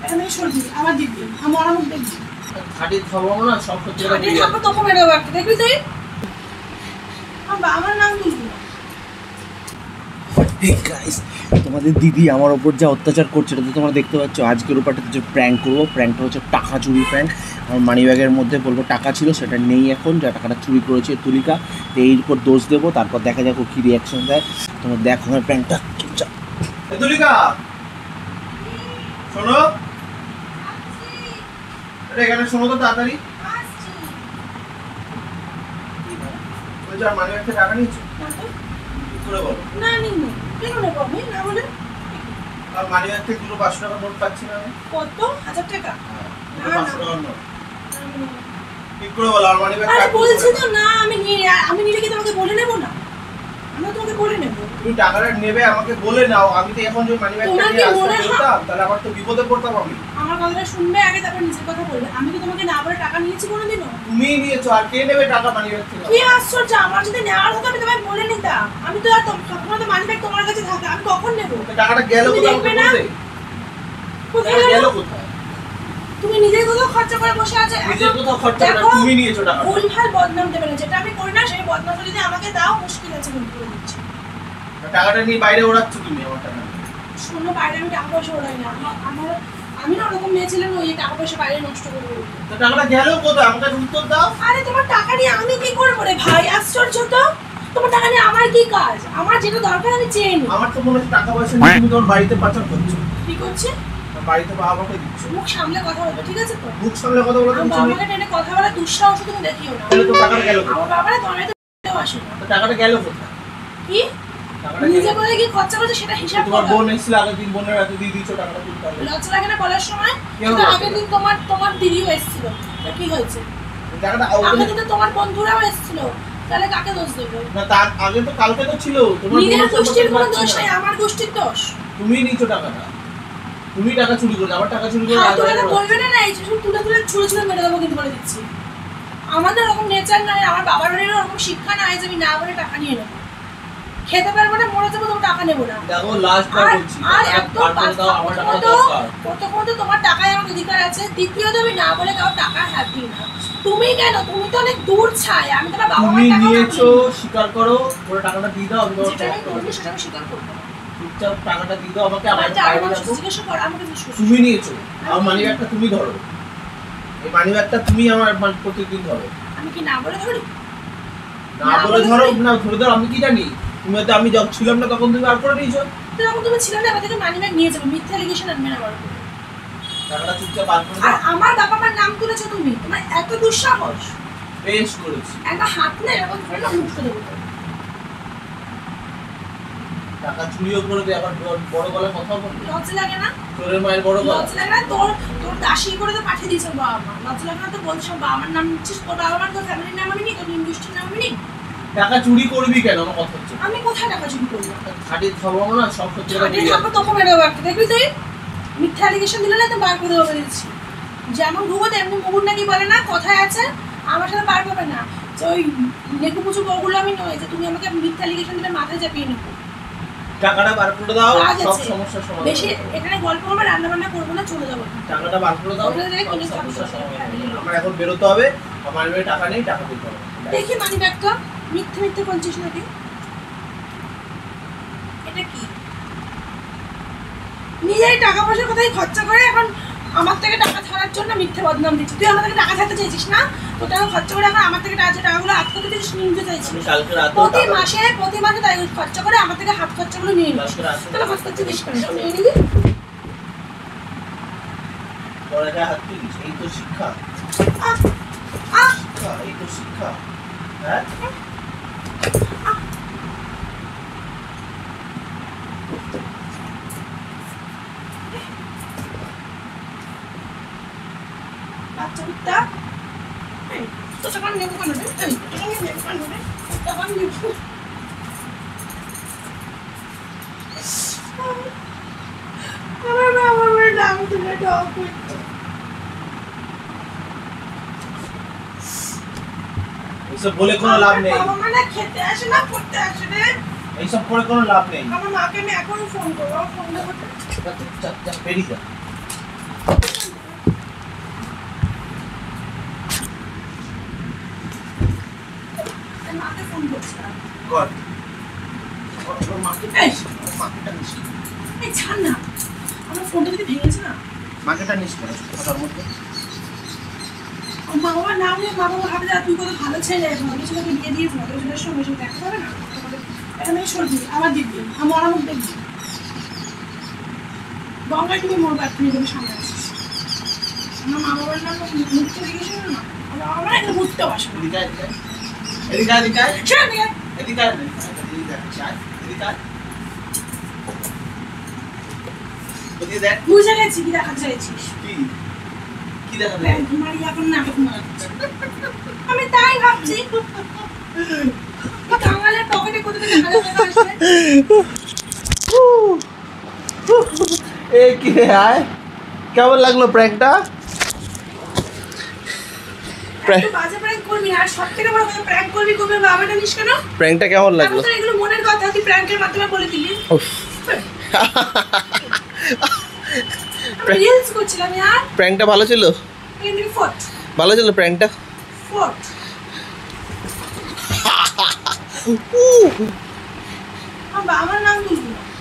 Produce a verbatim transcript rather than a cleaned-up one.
এটা আমি সরবি আমার দিবি আমার আমার মুখ দেখবি খাটি খাবো না সব সত্যি কথা খাটি খাবো তো কমে দেবো একটা দেখবি তুই আমার নাম বলবি Hey guys, তোমাদের দিদি আমার ওপর যা অত্যাচার করছে এটা তো তোমরা দেখতে পাচ্ছ। আজকের ওপরটা যে প্র্যাঙ্ক করবো, প্র্যাঙ্কটা হচ্ছে টাকা চুরি প্র্যাঙ্ক। আমার মানি ব্যাগের মধ্যে বলবো টাকা ছিল, সেটা নেই এখন, যা টাকাটা চুরি করেছে তুলিকা। তো এর উপর দোষ দেবো, তারপর দেখা যাক ও কী রিয়াকশন দেয়। তোমরা দেখো আমার প্র্যাঙ্কটা। তুলিকা শোনো, এখানে শোনো তো তাড়াতাড়ি। মানি ব্যাগ থেকে টাকা নিয়েছো? করে বলো। না নিইনি। কেন নেবো আমি? না বলে? আর মানি ব্যাগ থেকে দুটো পাঁচশো টাকা নোট পাচ্ছি না আমি। কত? হাজার টাকা? না পাঁচশো টাকার নোট। ঠিক করে বলো। আর মানি ব্যাগ আরে বলছি তো না আমি নিয়ে আমি নিলে কি তোমাকে বলে নেব না? আমি তোমাকে বলে নেব। তুমি টাকাটা নেবে আমাকে বলে নাও। আমি তো এখন যে মানি ব্যাগটা নিয়ে আসতে বলতাম তাহলে আবার তো বিপদে পড়তাম আমি। আমার কথাটা শুনবে আগে, তারপর নিজের কথা বলবে। আমি কি তোমাকে না বলে টাকা নিয়েছি কোনোদিনও? তুমি নিয়েছো, আর কে নেবে টাকা মানি ব্যাগ থেকে? কি আশ্চর্য! আমার যদি নেওয়ার হতো আমি তোমায় বলে নিতাম। আমি তো আর তোমার তো মানি ব্যাগ তোমার কাছে থাকে, আমি কখন নেব? টাকাটা গেল কোথায়? কোথায় গেল? কোথায়? তুমি নিজেই কোথাও খরচা করে বসে আছো। নিজে কোথাও খরচা করে তুমি নিয়েছো টাকা। ভুলভাল বদনাম দেবে না, যেটা আমি করি না সেই বদনামটা যদি আমাকে দাও মুশকিল আছে কিন্তু করে দিচ্ছি। টাকাটা নিয়ে বাইরে ওড়াচ্ছ তুমি আমার টাকা। শোনো, বাইরে আমি টাকা পয়সা ওড়াই না। আমার আমি না ওরকম মেয়ে ছিলাম ওই টাকা পয়সা বাইরে নষ্ট করে দেবো। তো টাকাটা গেল কোথায়? আমাকে উত্তর দাও। আরে তোমার টাকা নিয়ে আমি কি করবো রে ভাই? আশ্চর্য তো! তোমার টাকা নিয়ে আমার কি কাজ? আমার যেটা দরকার আমি চেয়ে নিই। আমার তো মনে হচ্ছে টাকা পয়সা নিয়ে তুমি তোমার বাড়িতে পাচার করছো। কি করছে? বাড়িতে বাবাকে দিচ্ছ। মুখ সামলে কথা বলবে, ঠিক আছে তো? মুখ সামলে কথা বলো। তুমি বাবাকে টেনে কথা বলা দুঃসাহস তুমি দেখিও না। তাহলে তো টাকাটা গেল কোথায়? আমার বাবারে তোমায় তো আসে না। তো টাকাটা গেল কোথায়? কি নিজে বলে কি খরচা করছে সেটা হিসাব করো। তোমার বোন এসেছিল আগের দিন, বোনের হাতে দিয়ে দিয়েছো টাকাটা তুমি তাহলে। লজ্জা লাগে না বলার সময়? সেটা আগের দিন তোমার তোমার দিদিও এসেছিল। তা কি হয়েছে? টাকাটা আগের দিন তোমার বন্ধুরাও এসেছিল। তাহলে কাকে দোষ দেব? না তার আগে তো কালকে তো ছিল। তোমার নিজের গোষ্ঠীর কোনো দোষ নাই, আমার গোষ্ঠীর দোষ। তুমি নিছো টাকাটা। তুমি টাকা চুরি করলে, আবার টাকা চুরি করে আর তোমরা বলবে না না এই যে তুলে তুলে ছুঁড়ে ছুঁড়ে মেরে দেবো কিন্তু বলে দিচ্ছি। আমাদের এরকম নেচার নাই, আমার বাবার বাড়িরও এরকম শিক্ষা নাই যে আমি না বলে টাকা নিয়ে নেবো। খেতে পারবো না, মরে যাবো, তোমার টাকা নেবো না। দেখো লাস্ট বার বলছি, আর একদম দাও আমার টাকা দরকার। প্রথমত তোমার টাকায় আমার অধিকার আছে, দ্বিতীয়ত আমি না বলে কারো টাকা হাত দিই না। তুমি কেন? তুমি তো অনেক দূর ছাই। আমি তোমার বাবা মার টাকা নিয়েছো, স্বীকার করো। পুরো টাকাটা দিয়ে দাও। আমি তোমার যেটা করব সেটা আমি স্বীকার করব না। চুপচাপ টাকাটা দিয়ে দাও আমাকে। আমার বাইরে যাবো। জিজ্ঞেস করো আমাকে। তুমি নিয়েছো, আমার মানি ব্যাগটা তুমি ধরো। এই মানি ব্যাগটা তুমি আমার প্রতিদিন ধরো। আমি কি না বলে ধরি? না বলে ধরো না, ধরে ধরো। আমি কি জানি? তুমি তো আমি যখন ছিলাম না তখন তুমি আর করে নিয়েছো। তো যখন তুমি ছিলে না, আমাদের মানি ব্যাগ নিয়ে যাবো। মিথ্যা এলিগেশন আনবে না আমার উপরে। টাকাটা চুপচাপ বার করে দাও। আর আমার বাবা মার নাম তুলেছো তুমি। তোমার এত দুঃসাহস! বেশ করেছি। একটা হাত না এরকম ধরে না মুখ করে দেবো। টাকা চুরিও করে দে, আবার বড় গলায় কথা বলবি। লজ্জা লাগে না? তোর মায়ের বড় গলা। লজ্জা লাগে না? তোর তোর দাসী করে তো পাঠিয়ে দিয়েছে বাবা মা। লজ্জা লাগে না তো বলছো বাবা মার নাম নিচ্ছিস? তোর বাবা মার তোর ফ্যামিলির নাম আমি নি, তোর ইন্ডাস্ট্রির নাম আমি নি। টাকা চুরি করবি কেন? আমার কথা হচ্ছে। আমি কোথায় টাকা চুরি করব? খাটি খাবো না সব সত্যি কথা বলি। আমি তোকে মেরে দেবো একটা, দেখবি তুই? মিথ্যা এলিগেশন দিলে না তো বার করে দেবো দিচ্ছি। যেমন ঘুমো তেমনি মুগুর নাকি বলে না, কথায় আছে। আমার সাথে বার পাবে না যে ওই লেকু পুচু বউগুলো আমি নয় যে তুমি আমাকে মিথ্যা এলিগেশন দিলে মাথায় চাপিয়ে নেবো। টাকাটা বার করে দাও, সব সমস্যার সমাধান। বেশি এখানে গল্প করবে, রান্না বান্না করবো না, চলে যাবো। টাকাটা বার করে দাও, সব সমস্যার সমাধান। আমার এখন বেরোতে হবে, আমার কাছে টাকা নেই, টাকা দিতে হবে। দেখি মানি ব্যাগটা। মিথ্যে মিথ্যে বলছিস নাকি? এটা কি? নিজেই টাকা পয়সার কথাই খরচা করে এখন আমার থেকে টাকা ছাড়ার জন্য মিথ্যে বদনাম দিচ্ছিস। তুই আমার থেকে টাকা ছাড়তে চাইছিস না? তো টাকা খরচা করে এখন আমার থেকে টাকা টাকাগুলো হাত করতে চাইছিস, নিতে চাইছিস। প্রতি মাসে প্রতি মাসে তাই খরচা করে আমার থেকে হাত খরচাগুলো নিয়ে নিস। তাহলে হাত খরচা দিস কেন? নিয়ে নিবি। পরে যা হাত দিস, এই তো শিক্ষা। আহ আহ এই তো শিক্ষা। হ্যাঁ বাচ্চা কুত্তা, এই তো সকাল নেবো কেন রে? এই তো নেবো কেন রে? তখন নেবো। আমার বাবা মার নাম তুলে ডক করতো। এইসব বলে কোনো লাভ নেই। বাবা মা না খেতে আসে না, পড়তে আসে রে। এইসব করে কোনো লাভ নেই। আমার মাকে আমি এখন ফোন করবো, ফোন দেবো। বেরিয়ে যা। মাকে ফোন করছিলাম। কর এই এই ছাড় না, আমার ফোনটা যদি ভেঙেছে না। মাকেটা নিস না কথার মধ্যে। মা বাবা না হলে মা বাবা ভাবে যে তুই কত ভালো ছেলে, ভালো ছেলেকে বিয়ে দিয়েছ, ভালো ছেলের সঙ্গে সঙ্গে দেখা হবে না। এখানে সরবি, আবার দিবি, আমার আমার মুখ দেখবি। গঙ্গায় তুমি মরবো এক্ষুনি, তুমি সামনে আসিস। আমার মা বাবার নাম মুখতে জিজ্ঞেস করো না, আমার বাবা এখানে মুখতেও আসে না। এদিকে এদিকে এদিকে শোন দিকে এদিকে এদিকে চাই এদিকে ওদিকে দেখ। বুঝে গেছি কি দেখাতে চাইছিস। কি কি দেখা যায়? তোমার এখন নাটক মারাচ্ছে, আমি তাই ভাবছি কাঙালের পকেটে কত টাকা হাজার টাকা আসবে। এ কি রে আয়, কেমন লাগলো প্র্যাঙ্কটা? তুই বাজে প্র্যাঙ্ক করবি আর সব থেকে বড় কথা প্র্যাঙ্ক করবি করবি বাবাটা নিস কেন? প্র্যাঙ্কটা কেমন লাগলো? আমি তো এগুলো মনের কথা তুই প্র্যাঙ্কের মাধ্যমে বলে দিলি। রিলস করছিলাম यार। প্র্যাঙ্কটা ভালো ছিল? কিন্তু ফট ভালো ছিল প্র্যাঙ্কটা? ফট আমার নাম বলবি না।